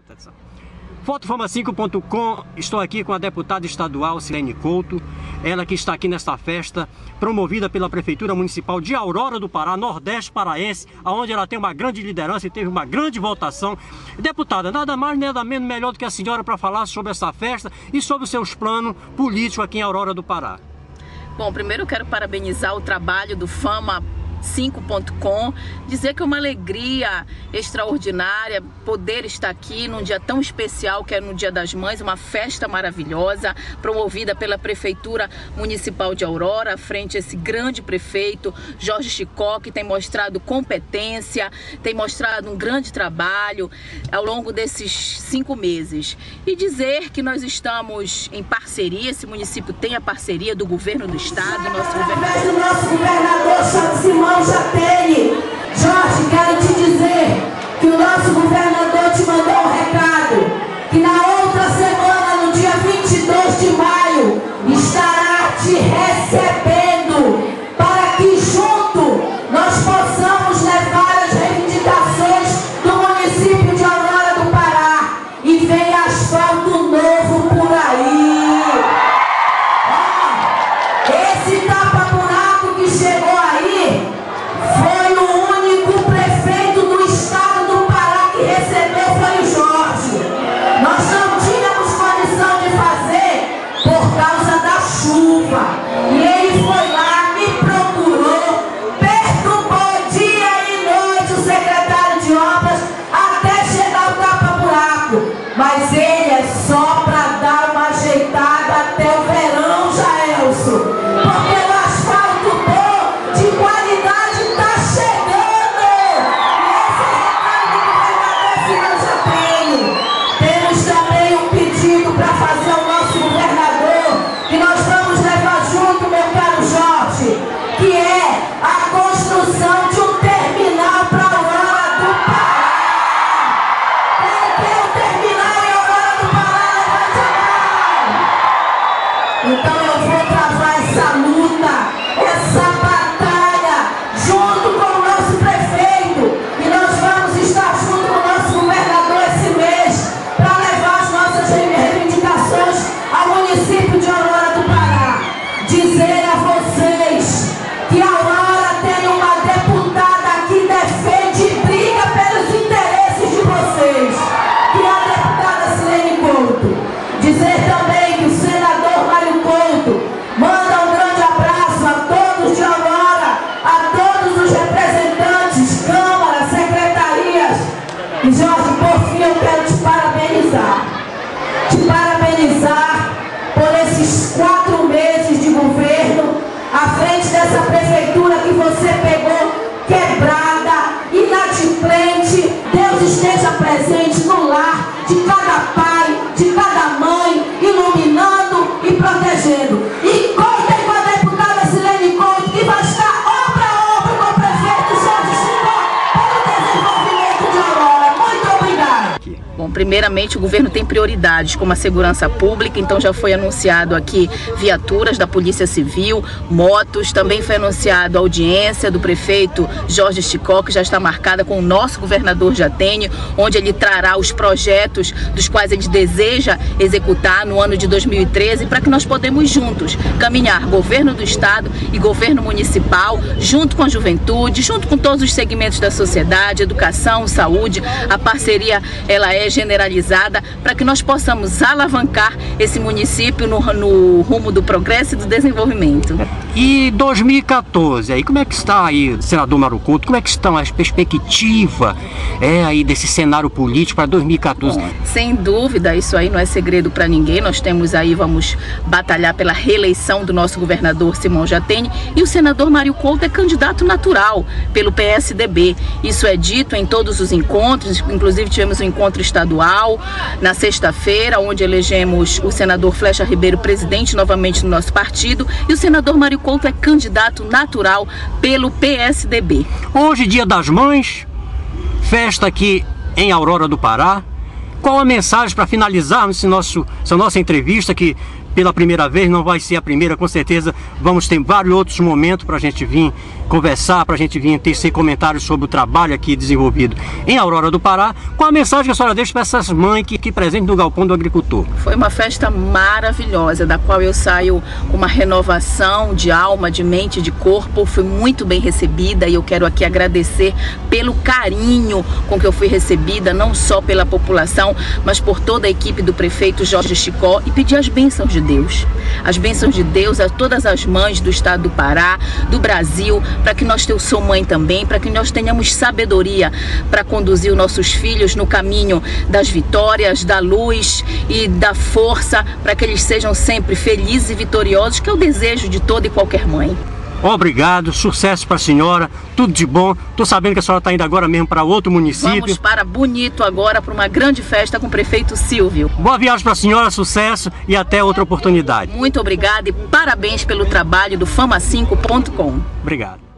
Fotofama5.com, estou aqui com a deputada estadual Silene Couto, ela que está aqui nesta festa promovida pela Prefeitura Municipal de Aurora do Pará, Nordeste Paraense, onde ela tem uma grande liderança e teve uma grande votação. Deputada, nada mais, nada menos melhor do que a senhora para falar sobre essa festa e sobre os seus planos políticos aqui em Aurora do Pará. Bom, primeiro eu quero parabenizar o trabalho do Fama5.com, dizer que é uma alegria extraordinária poder estar aqui num dia tão especial que é no Dia das Mães, uma festa maravilhosa promovida pela Prefeitura Municipal de Aurora, à frente esse grande prefeito Jorge Chicó, que tem mostrado competência, tem mostrado um grande trabalho ao longo desses 5 meses. E dizer que nós estamos em parceria, esse município tem a parceria do governo do estado, nosso governador Simão Jatene. Jorge, quero te dizer que o nosso governador te mandou um recado, que na outra semana, no dia 22 de maio, estará te recebendo para que junto nós possamos levar as reivindicações do município de Aurora do Pará e vem asfalto novo por aí. Esse tapa-buraco que chegou aí foi o único prefeito do estado do Pará que recebeu, foi o Jorge. Nós não tínhamos condição de fazer por causa da chuva. E ele foi lá, me procurou, perturbou dia e noite o secretário de obras até chegar o tapa-buraco. Mas ele é só para dar uma ajeitada até o verão, Jaelson. Porque o asfalto bom, de qualidade, está chegando. E esse recado do governador Silão Jatene. Temos também um pedido para fazer ao nosso governador, que nós vamos levar junto, meu caro Jorge, que é a construção de um terminal para Aurora do Pará. Quem quer um terminal em Aurora do Pará, levante a mão. Então eu vou travar essa luta, essa batalha, junto com o nosso prefeito, e nós vamos estar junto com o nosso governador esse mês, para levar as nossas reivindicações ao município de Aurora do Pará. Dizer a vocês que a Aurora tem uma deputada que defende e briga pelos interesses de vocês, que é a deputada Silene Couto. Dizer também que o senador Mário Couto manda um grande abraço a todos de Aurora, a todos os representantes, câmaras, secretarias. E Jorge, por fim, eu quero te parabenizar. Te parabenizar por esses 4 meses de governo à frente dessa prefeitura que você pegou quebrada, inadimplente. Deus esteja presente no lar de cada pai, de cada mãe, iluminando e protegendo. E contem com a deputada Silene Couto, que vai estar obra a obra com o prefeito Jorge Chicó pelo desenvolvimento de Aurora. Muito obrigada. Bom, primeiramente o governo tem prioridades como a segurança pública, então já foi anunciado aqui viaturas da Polícia Civil, motos, também foi anunciado a audiência do prefeito Jorge Chicó, que já está marcada com o nosso governador Jatene, onde ele trará os projetos dos quais ele deseja executar no ano de 2013, para que nós podemos juntos caminhar governo do estado e governo municipal, junto com a juventude, junto com todos os segmentos da sociedade, educação, saúde. A parceria ela é generalizada para que nós possamos alavancar esse município no rumo do progresso e do desenvolvimento. E 2014, aí como é que está aí, senador Mário Couto, como é que estão as perspectivas aí desse cenário político para 2014? Bom, sem dúvida, isso aí não é segredo para ninguém. Nós temos aí, vamos batalhar pela reeleição do nosso governador Simão Jatene, e o senador Mário Couto é candidato natural pelo PSDB. Isso é dito em todos os encontros, inclusive tivemos um encontro estadual na sexta-feira, onde elegemos o senador Flecha Ribeiro presidente novamente do nosso partido, e o senador Mário Couto é candidato natural pelo PSDB. Hoje, Dia das Mães, festa aqui em Aurora do Pará. Qual a mensagem para finalizarmos essa nossa entrevista, que pela primeira vez, não vai ser a primeira, com certeza vamos ter vários outros momentos para a gente vir conversar, para a gente vir tecer comentários sobre o trabalho aqui desenvolvido em Aurora do Pará, com a mensagem que a senhora deixa para essas mães que presente no Galpão do Agricultor. Foi uma festa maravilhosa, da qual eu saio com uma renovação de alma, de mente, de corpo. Fui muito bem recebida e eu quero aqui agradecer pelo carinho com que eu fui recebida, não só pela população, mas por toda a equipe do prefeito Jorge Chicó, e pedir as bênçãos de Deus. As bênçãos de Deus a todas as mães do estado do Pará, do Brasil, para que nós, eu sou mãe também, para que nós tenhamos sabedoria para conduzir os nossos filhos no caminho das vitórias, da luz e da força, para que eles sejam sempre felizes e vitoriosos, que é o desejo de toda e qualquer mãe. Obrigado, sucesso para a senhora, tudo de bom. Tô sabendo que a senhora está indo agora mesmo para outro município. Vamos para Bonito agora, para uma grande festa com o prefeito Silvio. Boa viagem para a senhora, sucesso e até outra oportunidade. Muito obrigada e parabéns pelo trabalho do Fama5.com. Obrigado.